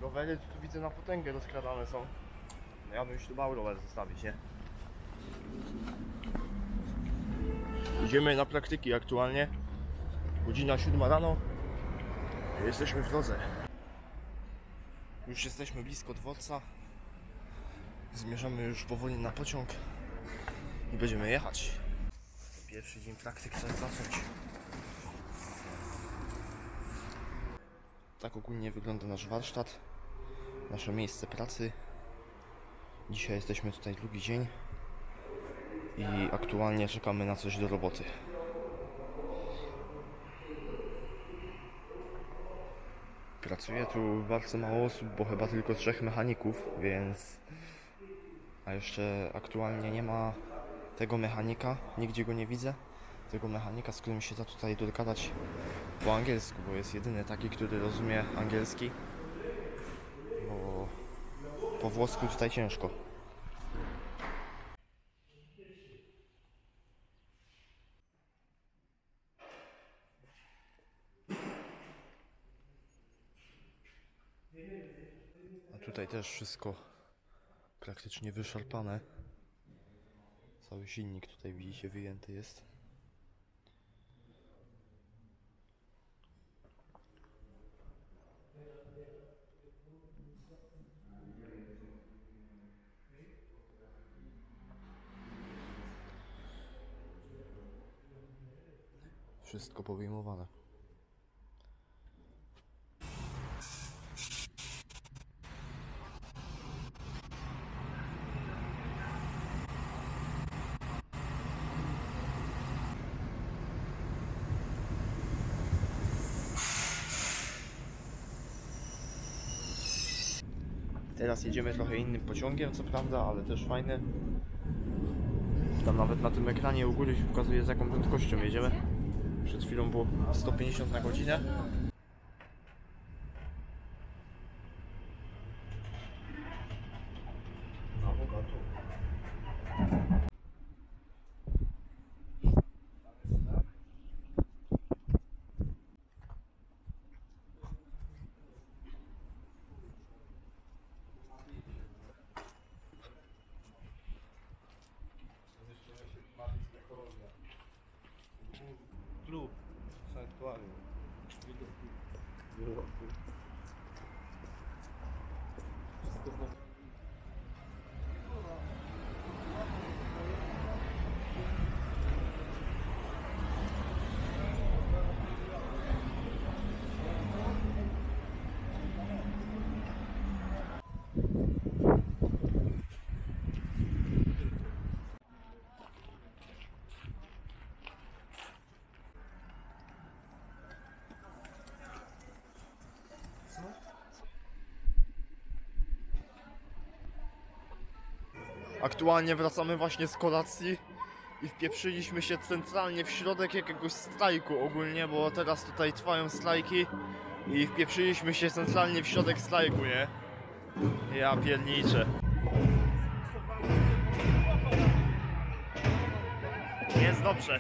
rowery tu widzę na potęgę rozkradane są. No ja bym się tu bał rower zostawić, nie? Idziemy na praktyki aktualnie. Godzina 7 rano. Jesteśmy w drodze. Już jesteśmy blisko dworca. Zmierzamy już powoli na pociąg i będziemy jechać. Pierwszy dzień praktyk trzeba zacząć. Tak ogólnie wygląda nasz warsztat, nasze miejsce pracy. Dzisiaj jesteśmy tutaj drugi dzień i aktualnie czekamy na coś do roboty. Pracuje tu bardzo mało osób, bo chyba tylko 3 mechaników, więc... A jeszcze aktualnie nie ma tego mechanika, nigdzie go nie widzę. Tego mechanika, z którym się da tutaj dogadać po angielsku, bo jest jedyny taki, który rozumie angielski. Bo po włosku tutaj ciężko. A tutaj też wszystko praktycznie wyszarpane. Cały silnik tutaj widzicie wyjęty jest. Wszystko powyjmowane. Teraz jedziemy trochę innym pociągiem, co prawda, ale też fajny. Tam nawet na tym ekranie u góry się pokazuje, z jaką prędkością jedziemy. Przed chwilą było 150 na godzinę. Klub sanktuarium. Aktualnie wracamy właśnie z kolacji i wpieprzyliśmy się centralnie w środek jakiegoś strajku ogólnie, bo teraz tutaj trwają strajki i wpieprzyliśmy się centralnie w środek strajku, nie? Ja pierniczę. Jest dobrze.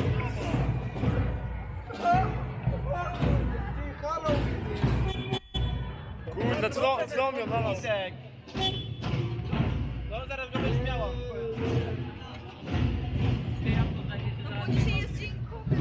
Kurde, co miał na nas? No zaraz go będziesz miała. No dzisiaj jest dzień kobiet.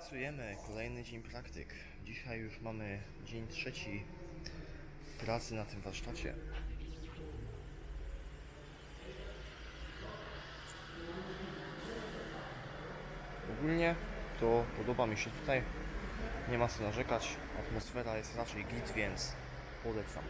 Pracujemy, kolejny dzień praktyk. Dzisiaj już mamy dzień trzeci pracy na tym warsztacie. Ogólnie to podoba mi się tutaj. Nie ma co narzekać. Atmosfera jest raczej git, więc polecam.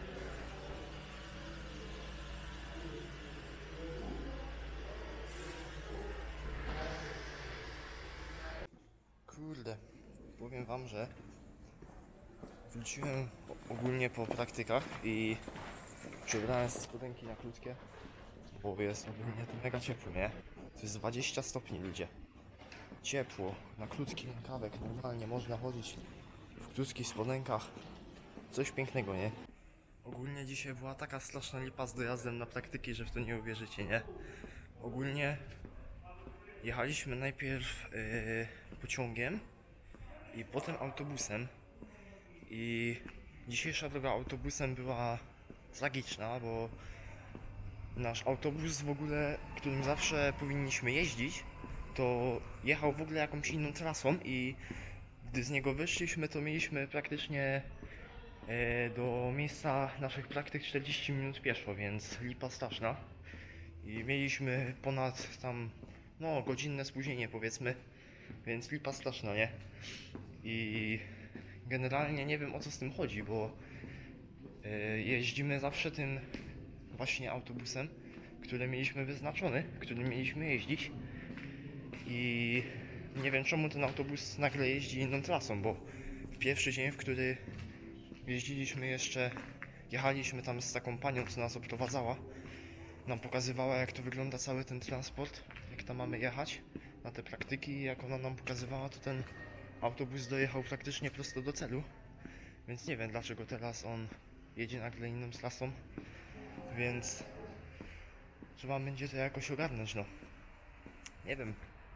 Kurde, powiem wam, że wróciłem ogólnie po praktykach i przebrałem sobie spodenki na krótkie, bo jest ogólnie to mega ciepło, nie? To jest 20 stopni, ludzie. Ciepło, na krótki rękawek, normalnie można chodzić w krótkich spodenkach. Coś pięknego, nie? Ogólnie dzisiaj była taka straszna lipa z dojazdem na praktyki, że w to nie uwierzycie, nie? Ogólnie jechaliśmy najpierw pociągiem i potem autobusem. I dzisiejsza droga autobusem była tragiczna, bo nasz autobus w ogóle, którym zawsze powinniśmy jeździć, to jechał w ogóle jakąś inną trasą i gdy z niego wyszliśmy, to mieliśmy praktycznie do miejsca naszych praktyk 40 minut pieszo, więc lipa straszna. I mieliśmy ponad tam, no, godzinne spóźnienie, powiedzmy, więc lipa straszna, nie? I generalnie nie wiem, o co z tym chodzi, bo jeździmy zawsze tym właśnie autobusem, który mieliśmy wyznaczony, którym mieliśmy jeździć, i nie wiem, czemu ten autobus nagle jeździ inną trasą, bo w pierwszy dzień, w który jeździliśmy jeszcze, jechaliśmy tam z taką panią, co nas oprowadzała, nam pokazywała, jak to wygląda cały ten transport, jak tam mamy jechać na te praktyki, i jak ona nam pokazywała, to ten autobus dojechał praktycznie prosto do celu, więc nie wiem, dlaczego teraz on jedzie nagle inną trasą, więc trzeba będzie to jakoś ogarnąć, no. Nie wiem.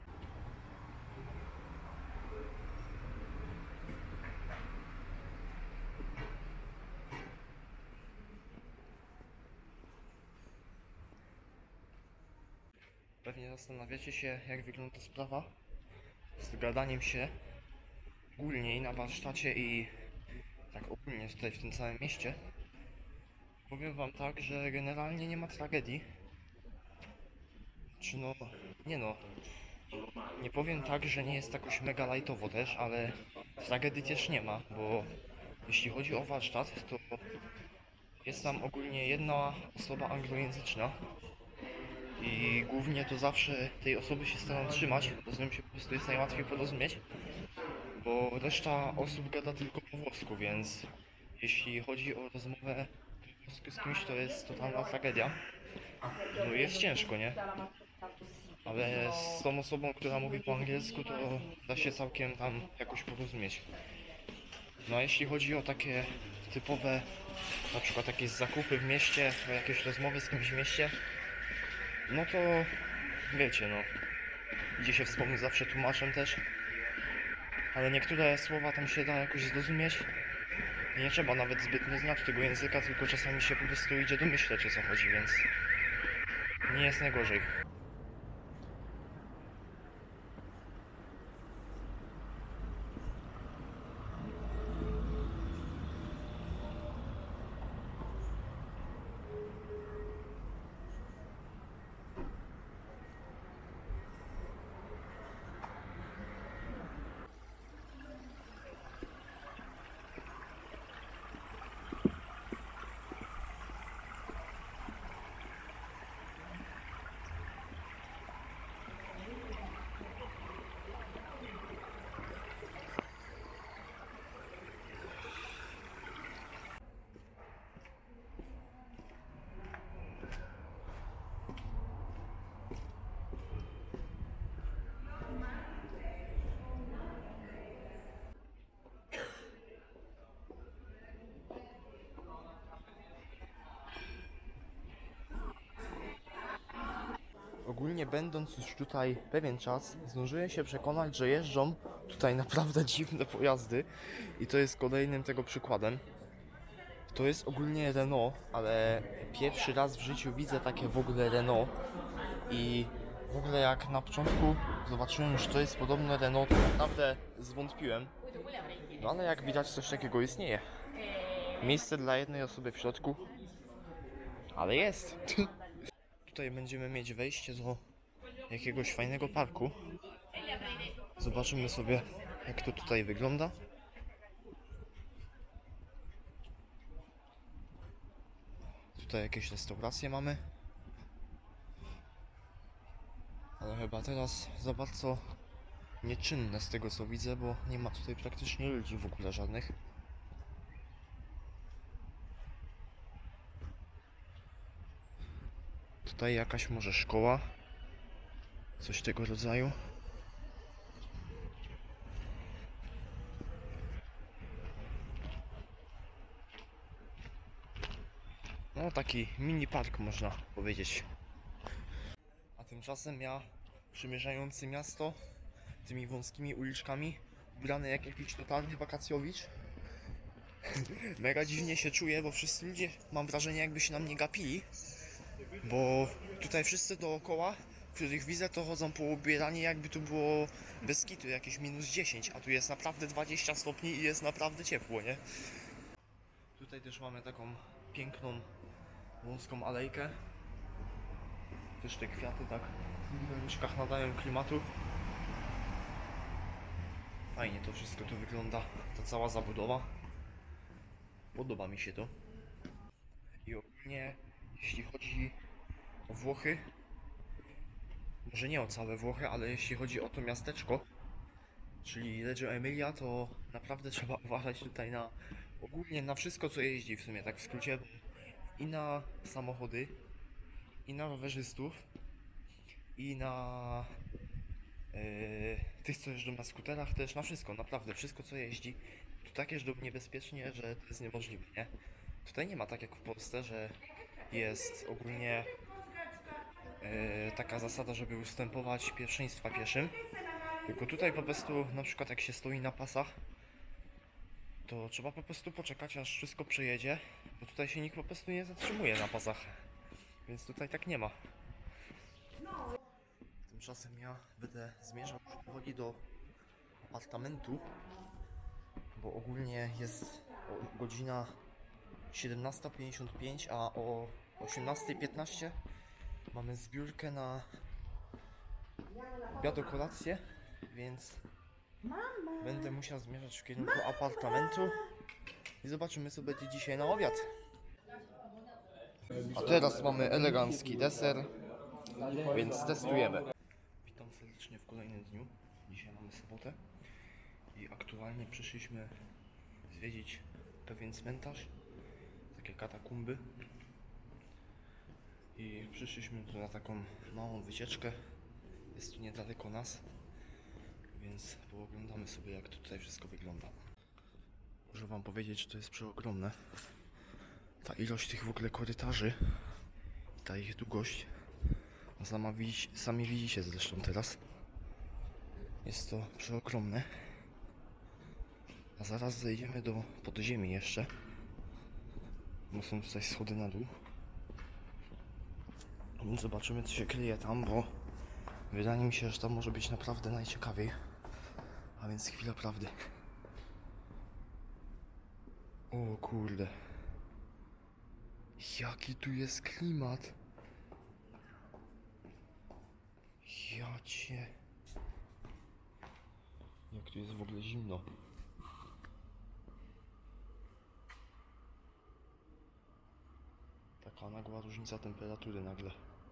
Pewnie zastanawiacie się, jak wygląda sprawa z dogadaniem się ogólnie i na warsztacie, i tak ogólnie tutaj w tym całym mieście. Powiem wam tak, że generalnie nie ma tragedii. Czy no, nie no, nie powiem tak, że nie jest jakoś mega lajtowo też, ale tragedii też nie ma, bo jeśli chodzi o warsztat, to jest tam ogólnie jedna osoba anglojęzyczna i głównie to zawsze tej osoby się staram trzymać, bo z nią się po prostu jest najłatwiej porozumieć, bo reszta osób gada tylko po włosku, więc jeśli chodzi o rozmowę po włosku z kimś, to jest totalna tragedia. No jest ciężko, nie? Ale z tą osobą, która mówi po angielsku, to da się całkiem tam jakoś porozumieć. No a jeśli chodzi o takie typowe, na przykład jakieś zakupy w mieście, jakieś rozmowy z kimś w mieście, no to wiecie, no, idzie się wspomnieć zawsze tłumaczem też, ale niektóre słowa tam się da jakoś zrozumieć i nie trzeba nawet zbytnio znać tego języka, tylko czasami się po prostu idzie domyśleć, o co chodzi, więc nie jest najgorzej. Ogólnie będąc już tutaj pewien czas, zdążyłem się przekonać, że jeżdżą tutaj naprawdę dziwne pojazdy i to jest kolejnym tego przykładem. To jest ogólnie Renault, ale pierwszy raz w życiu widzę takie w ogóle Renault i W ogóle jak na początku zobaczyłem, że to jest podobne Renault, to naprawdę zwątpiłem. No ale jak widać, coś takiego istnieje. Miejsce dla jednej osoby w środku, ale jest. Tutaj będziemy mieć wejście do jakiegoś fajnego parku. Zobaczymy sobie, jak to tutaj wygląda. Tutaj jakieś restauracje mamy. Ale chyba teraz za bardzo nieczynne z tego co widzę, bo nie ma tutaj praktycznie ludzi w ogóle żadnych. Tutaj jakaś może szkoła, coś tego rodzaju. No taki mini park można powiedzieć. A tymczasem ja, przemierzający miasto tymi wąskimi uliczkami, ubrany jak jakiś totalny wakacjowicz, mega dziwnie się czuję, bo wszyscy ludzie, mam wrażenie, jakby się na mnie gapili, bo tutaj wszyscy dookoła, których widzę, to chodzą po ubieranie, jakby tu było bez kitu jakieś -10, a tu jest naprawdę 20 stopni i jest naprawdę ciepło, nie? Tutaj też mamy taką piękną, wąską alejkę. Też te kwiaty tak w uliczkach nadają klimatu. Fajnie to wszystko tu wygląda, ta cała zabudowa. Podoba mi się to. I ogólnie, jeśli chodzi o Włochy, może nie o całe Włochy, ale jeśli chodzi o to miasteczko, czyli Reggio Emilia, to naprawdę trzeba uważać tutaj na ogólnie na wszystko, co jeździ w sumie, tak w skrócie, i na samochody, i na rowerzystów, i na tych, co jeżdżą na skuterach, też na wszystko, naprawdę wszystko, co jeździ. Tu tak jeżdżą niebezpiecznie, że to jest niemożliwe, nie? Tutaj nie ma tak jak w Polsce, że jest ogólnie taka zasada, żeby ustępować pierwszeństwa pieszym. Tylko tutaj po prostu, na przykład jak się stoi na pasach, to trzeba po prostu poczekać, aż wszystko przejedzie, bo tutaj się nikt po prostu nie zatrzymuje na pasach. Więc tutaj tak nie ma. Tymczasem ja będę zmierzał już powoli do apartamentu, bo ogólnie jest godzina 17:55, a o 18:15 mamy zbiórkę na obiad, kolację, więc będę musiał zmierzać w kierunku apartamentu i zobaczymy, co będzie dzisiaj na obiad. A teraz mamy elegancki deser, więc testujemy. Witam serdecznie w kolejnym dniu. Dzisiaj mamy sobotę i aktualnie przyszliśmy zwiedzić pewien cmentarz, takie katakumby. I przyszliśmy tu na taką małą wycieczkę. Jest tu niedaleko nas, więc pooglądamy sobie, jak to tutaj wszystko wygląda. Muszę wam powiedzieć, że to jest przeogromne. Ta ilość tych w ogóle korytarzy i ta ich długość. Sami widzicie zresztą teraz. Jest to przeogromne. A zaraz zejdziemy do podziemi jeszcze. Bo są tutaj schody na dół. Więc zobaczymy, co się kryje tam, bo wydaje mi się, że tam może być naprawdę najciekawiej. A więc chwila prawdy. O kurde. Jaki tu jest klimat. Ja cię. Jak tu jest w ogóle zimno. Taka nagła różnica temperatury nagle.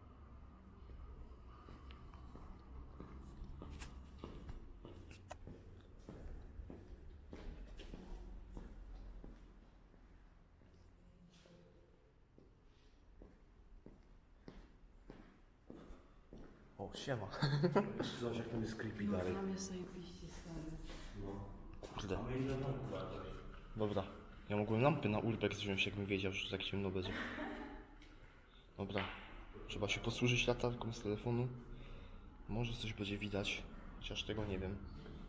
O, siema. Zobacz, jak tam jest creepy dalej. Tam jest zajebiście stary. Kurde. Dobra. Ja mogłem lampy na urbex wziąć, jakbym wiedział, że tak ciemno będzie. Dobra. Trzeba się posłużyć latarką z telefonu. Może coś będzie widać, chociaż tego nie wiem.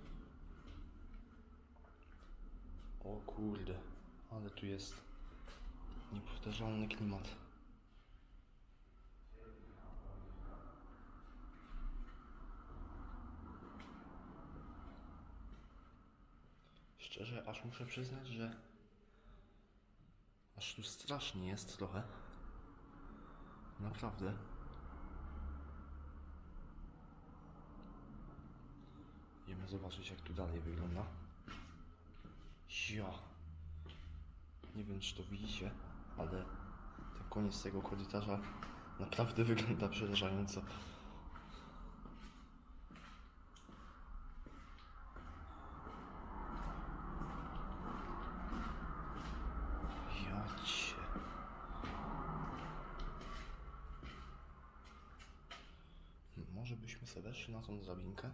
O kurde. Ale tu jest niepowtarzalny klimat. Szczerze, aż muszę przyznać, że aż tu strasznie jest trochę. Naprawdę. Idziemy zobaczyć, jak tu dalej wygląda. Ja. Nie wiem, czy to widzicie, ale ten koniec tego korytarza naprawdę wygląda przerażająco. Ja cię. Może byśmy sobie weszli na tą drabinkę?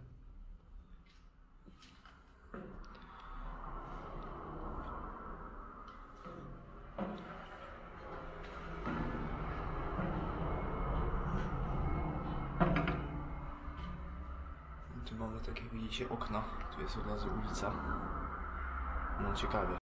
Tu mamy takie, widzicie, okna. Tu jest od razu ulica. No ciekawie,